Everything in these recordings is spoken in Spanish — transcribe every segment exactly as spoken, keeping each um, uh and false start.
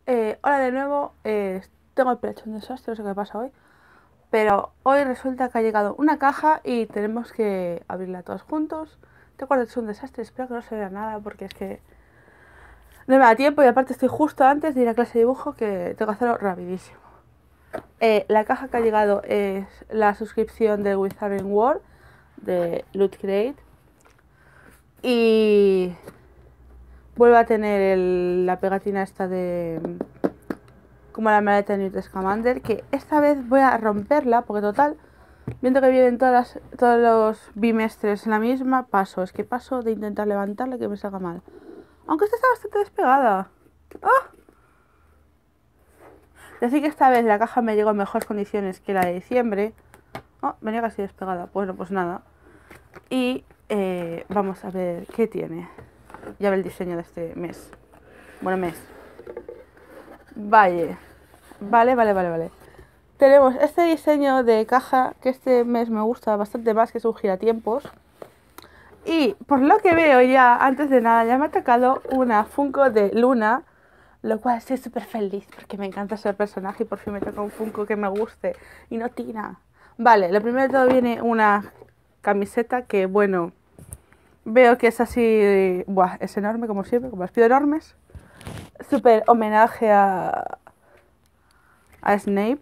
Eh, hola de nuevo, eh, tengo el pecho un desastre, no sé qué pasa hoy, pero hoy resulta que ha llegado una caja y tenemos que abrirla todos juntos. Te acuerdas, es un desastre, espero que no se vea nada porque es que no me da tiempo y aparte estoy justo antes de ir a clase de dibujo que tengo que hacerlo rapidísimo. Eh, la caja que ha llegado es la suscripción de Wizarding World de Loot Crate y vuelve a tener el- la pegatina esta de como la maleta de Newt Scamander, que esta vez voy a romperla porque total, viendo que vienen todas las, todos los bimestres en la misma, paso, es que paso de intentar levantarla que me salga mal. Aunque esta está bastante despegada. ¡Ah! Decir que esta vez la caja me llegó en mejores condiciones que la de diciembre. Oh, venía casi despegada. Bueno, pues nada. Y eh, vamos a ver qué tiene. Ya ve el diseño de este mes. Bueno, mes. Vale. Vale, vale, vale, vale. Tenemos este diseño de caja que este mes me gusta bastante más, que es un giratiempos. Y por lo que veo ya, antes de nada, ya me ha tocado una Funko de Luna, lo cual estoy súper feliz porque me encanta ese personaje y por fin me toca un Funko que me guste y no Tina. Vale, lo primero de todo viene una camiseta que, bueno, veo que es así, buah, es enorme como siempre, como las pido enormes. Súper homenaje a, a Snape.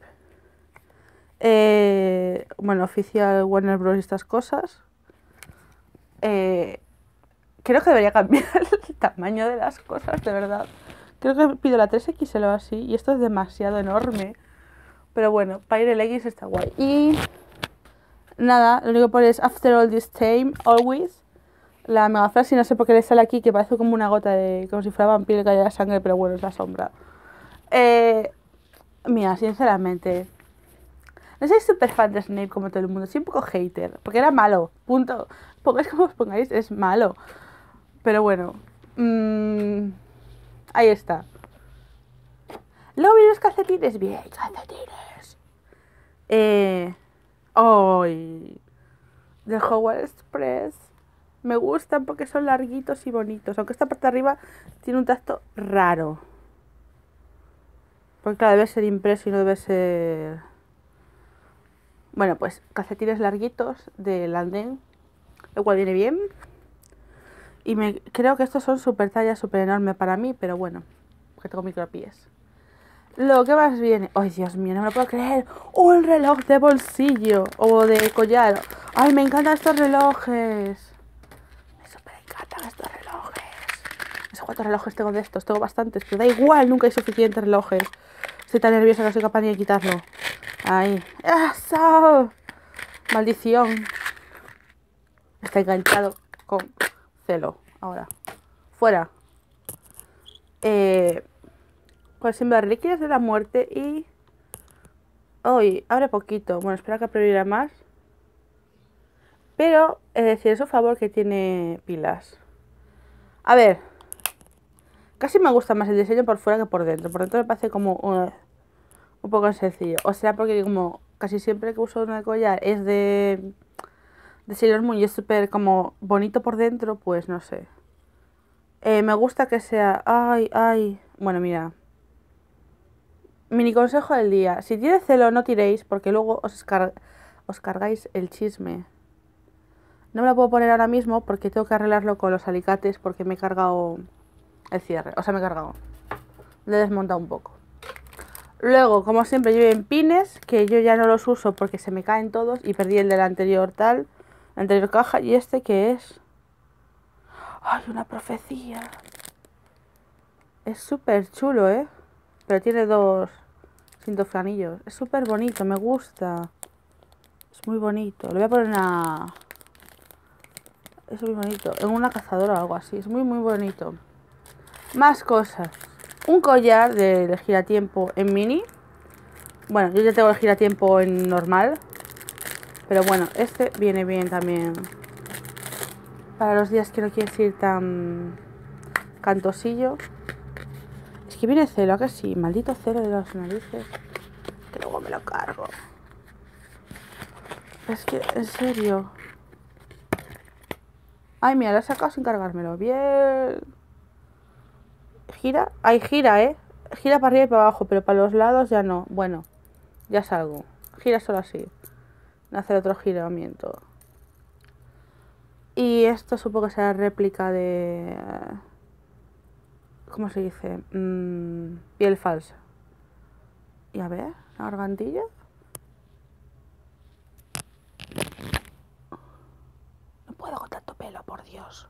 Eh, bueno, oficial Warner Bros. Y estas cosas. Eh, creo que debería cambiar el tamaño de las cosas, de verdad. Creo que pido la tres equis ele o así. Y esto es demasiado enorme. Pero bueno, para ir el X está guay. Y nada, lo único que pone es After all this time, always. La mega frase, y no sé por qué le sale aquí, que parece como una gota de. Como si fuera vampiro que cayera sangre, pero bueno, es la sombra. Eh, mira, sinceramente. No soy súper fan de Snape como todo el mundo, soy un poco hater, porque era malo, punto. Pongáis como os pongáis, es malo. Pero bueno, mmm, ahí está. Luego vienen los calcetines, bien, calcetines. Eh, ¡Ay! De Hogwarts Express. Me gustan porque son larguitos y bonitos, aunque esta parte de arriba tiene un tacto raro. Porque claro, debe ser impreso y no debe ser... Bueno, pues calcetines larguitos de andén, lo cual viene bien. Y me creo que estos son súper tallas, súper enormes para mí, pero bueno, porque tengo micropies. Lo que más viene... ¡Ay, Dios mío, no me lo puedo creer! ¡Un reloj de bolsillo! O de collar. ¡Ay, me encantan estos relojes! Me súper encantan estos relojes. No sé cuántos relojes tengo de estos, tengo bastantes, pero da igual, nunca hay suficientes relojes. Estoy tan nerviosa que no soy capaz ni de quitarlo. Ahí. ¡Eso! Maldición. Está enganchado con celo. Ahora. Fuera. Eh, pues sin las reliquias de la muerte y... Hoy, abre poquito. Bueno, espera que abrirá más. Pero, es decir, es un favor que tiene pilas. A ver. Casi me gusta más el diseño por fuera que por dentro. Por dentro me parece como uh, un poco sencillo. O sea, porque como casi siempre que uso una collar es de... De Sailor Moon y es súper como bonito por dentro, pues no sé. Eh, me gusta que sea... Ay, ay. Bueno, mira. Mini consejo del día. Si tiene celo, no tiréis porque luego os, car os cargáis el chisme. No me lo puedo poner ahora mismo porque tengo que arreglarlo con los alicates porque me he cargado el cierre. O sea, me he cargado. Le he desmontado un poco. Luego, como siempre, lleven pines que yo ya no los uso porque se me caen todos y perdí el de la anterior tal, la anterior caja. Y este que es... ¡Ay, una profecía! Es súper chulo, ¿eh? Pero tiene dos cinto-flanillos. Es súper bonito, me gusta. Es muy bonito. Lo voy a poner en una... Es muy bonito. En una cazadora o algo así. Es muy, muy bonito. Más cosas. Un collar del giratiempo en mini. Bueno, yo ya tengo el giratiempo en normal. Pero bueno, este viene bien también. Para los días que no quieres ir tan cantosillo. Es que viene celo, ¿a que sí? Maldito celo de las narices. Que luego me lo cargo. Es que, en serio. Ay, mira, lo he sacado sin cargármelo. Bien. Gira. Ay, gira, ¿eh? gira para arriba y para abajo, pero para los lados ya no. Bueno, ya salgo. Gira solo así. No hacer otro giramiento. Y esto supongo que será réplica de... ¿Cómo se dice? Mm, piel falsa. Y a ver, la gargantilla. No puedo con tanto pelo, por Dios.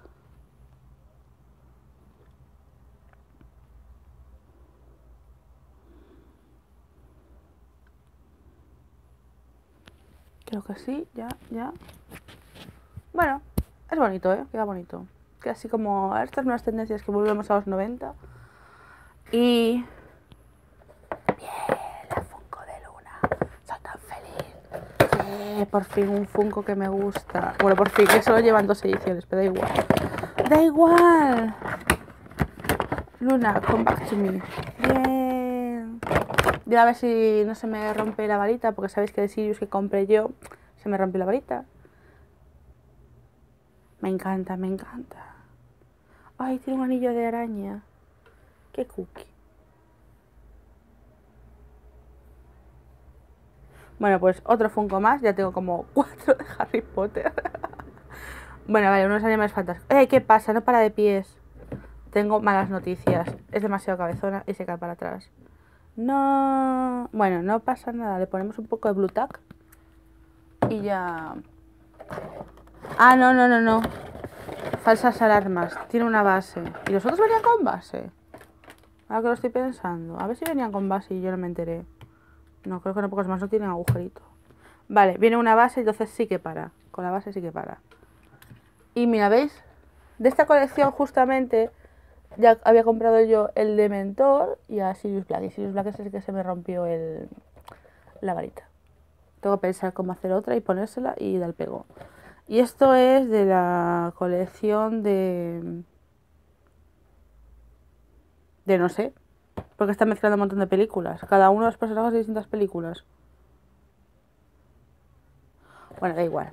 Creo que sí, ya, ya. Bueno, es bonito, ¿eh? Queda bonito. Queda así como estas nuevas tendencias que volvemos a los noventa. Y... Bien, la Funko de Luna. Soy tan feliz. Sí, por fin un Funko que me gusta. Bueno, por fin, que solo llevan dos ediciones, pero da igual. ¡Da igual! Luna, come back to me. Bien. Voy a ver si no se me rompe la varita, porque sabéis que de Sirius que compré yo se me rompió la varita. Me encanta, me encanta. Ay, tiene un anillo de araña. Qué cookie. Bueno, pues otro Funko más. Ya tengo como cuatro de Harry Potter. Bueno, vale, unos animales fantásticos. Eh, ¿qué pasa? No para de pies. Tengo malas noticias. Es demasiado cabezona y se cae para atrás. No... Bueno, no pasa nada. Le ponemos un poco de Blue Tack. Y ya... Ah, no, no, no, no. Falsas alarmas. Tiene una base. ¿Y los otros venían con base? Ahora que lo estoy pensando. A ver si venían con base y yo no me enteré. No, creo que no, pocos más no tienen agujerito. Vale, viene una base, entonces sí que para. Con la base sí que para. Y mira, ¿veis? De esta colección justamente ya había comprado yo el de Mentor y a Sirius Black. Y Sirius Black es el que se me rompió el, la varita. Tengo que pensar cómo hacer otra y ponérsela y dar pego. Y esto es de la colección de... De no sé. Porque está mezclando un montón de películas. Cada uno de los personajes de distintas películas. Bueno, da igual.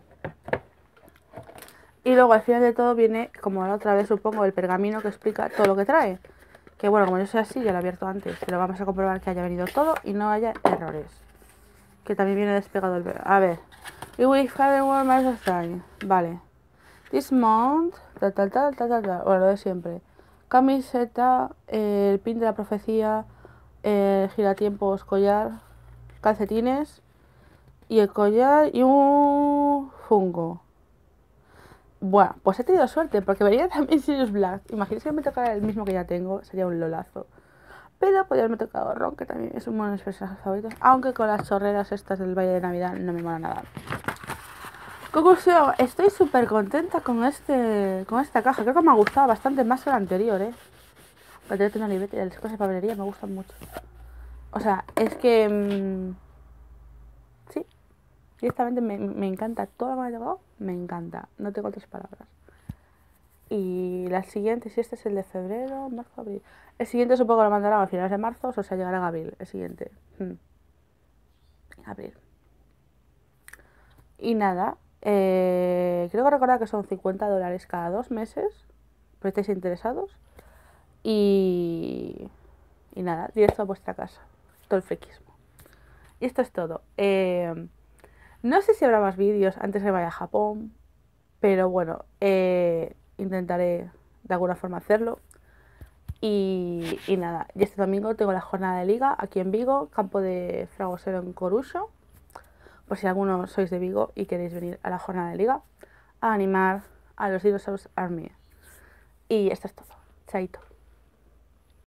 Y luego al final de todo viene, como la otra vez supongo, el pergamino que explica todo lo que trae. Que bueno, como yo soy así, ya lo he abierto antes. Pero vamos a comprobar que haya venido todo y no haya errores. Que también viene despegado el... A ver. Y we have one más of time. Vale. This month... Tal, tal, tal, tal, tal, tal. Bueno, lo de siempre. Camiseta, eh, el pin de la profecía, eh, giratiempos, collar, calcetines y el collar y un Funko. Bueno, pues he tenido suerte porque venía también Sirius Black. Imagínate que me tocara el mismo que ya tengo, sería un lolazo. Pero podría haberme tocado Ron, que también es uno de mis personajes favoritos. Aunque con las chorreras estas del Valle de Navidad no me mola nada. Conclusión, estoy súper contenta con este con esta caja. Creo que me ha gustado bastante más que la anterior, ¿eh? La anterior tiene una libreta y las cosas de papelería me gustan mucho. O sea, es que... Mmm, sí, directamente me, me encanta. Todo lo que me ha llegado, me encanta. No tengo otras palabras. Y la siguiente, si este es el de febrero, marzo, abril. El siguiente supongo que lo mandarán a finales de marzo, o sea, llegará en abril. El siguiente. Hmm. En abril. Y nada, eh, creo que recordar que son cincuenta dólares cada dos meses. Pero estáis interesados. Y, y nada, directo a vuestra casa. Todo el friquismo. Y esto es todo. Eh, no sé si habrá más vídeos antes que vaya a Japón. Pero bueno, eh, intentaré de alguna forma hacerlo. Y, y nada, y este domingo tengo la jornada de liga aquí en Vigo, campo de Fragosero en Coruxo. Por si alguno sois de Vigo y queréis venir a la jornada de liga a animar a los Dinosaurs Army. Y esto es todo. Chaito.